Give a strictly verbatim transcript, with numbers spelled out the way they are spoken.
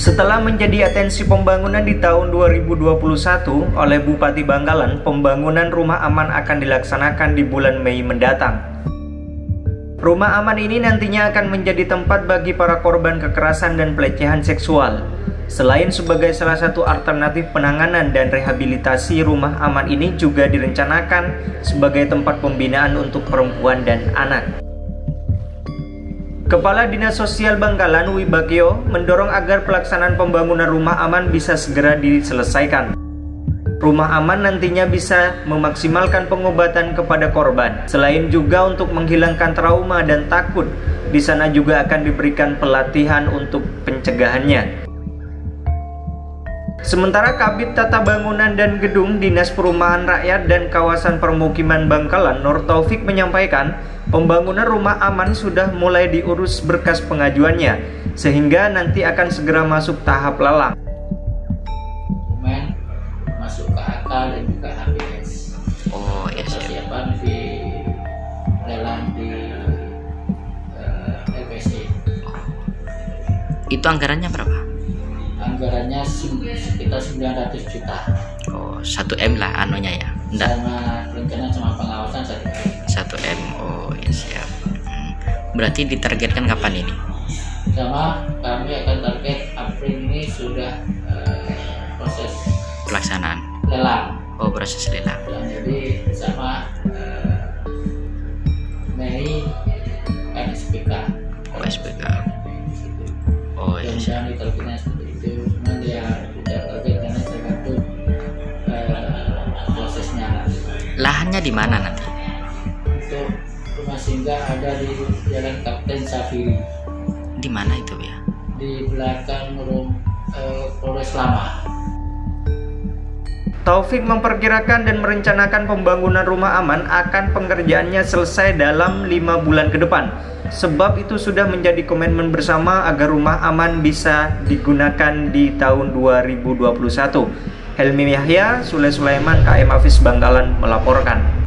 Setelah menjadi atensi pembangunan di tahun dua ribu dua puluh satu oleh Bupati Bangkalan, pembangunan rumah aman akan dilaksanakan di bulan Mei mendatang. Rumah aman ini nantinya akan menjadi tempat bagi para korban kekerasan dan pelecehan seksual. Selain sebagai salah satu alternatif penanganan dan rehabilitasi, rumah aman ini juga direncanakan sebagai tempat pembinaan untuk perempuan dan anak. Kepala Dinas Sosial Bangkalan, Wibagio, mendorong agar pelaksanaan pembangunan rumah aman bisa segera diselesaikan. Rumah aman nantinya bisa memaksimalkan pengobatan kepada korban. Selain juga untuk menghilangkan trauma dan takut, di sana juga akan diberikan pelatihan untuk pencegahannya. Sementara Kabid Tata Bangunan dan Gedung Dinas Perumahan Rakyat dan Kawasan Permukiman Bangkalan, Nur Taufik, menyampaikan pembangunan rumah aman sudah mulai diurus berkas pengajuannya, sehingga nanti akan segera masuk tahap lelang. Dokumen masuk ke akal dan juga H B S. Oh ya, persiapan di lelang di uh, L P C. Itu anggarannya berapa? Anggarannya sekitar sembilan ratus juta. Oh, satu M lah anunya ya. Enggak. Sama rencana sama pengawasan satu M. satu M. Oh, ya siap. Hmm. Berarti ditargetkan kapan ini? Sama kami akan target April ini sudah uh, proses pelaksanaan lelang. Oh, proses lelang. Dan jadi sama uh, Mei N S P K. Oh, S P K. Oh, ya siap. Dan targetnya seperti itu. Cuman dia tidak target karena tergantung uh, prosesnya. Lahannya di mana nanti? Untuk rumah singgah ada di Jalan Kapten Safiri. Di mana itu ya? Di belakang rum, uh, Polres Lama. Taufik memperkirakan dan merencanakan pembangunan rumah aman akan pengerjaannya selesai dalam lima bulan ke depan. Sebab itu sudah menjadi komitmen bersama agar rumah aman bisa digunakan di tahun dua ribu dua puluh satu. Helmi Yahya, Sule Sulaiman, K M Hafiz Bangkalan melaporkan.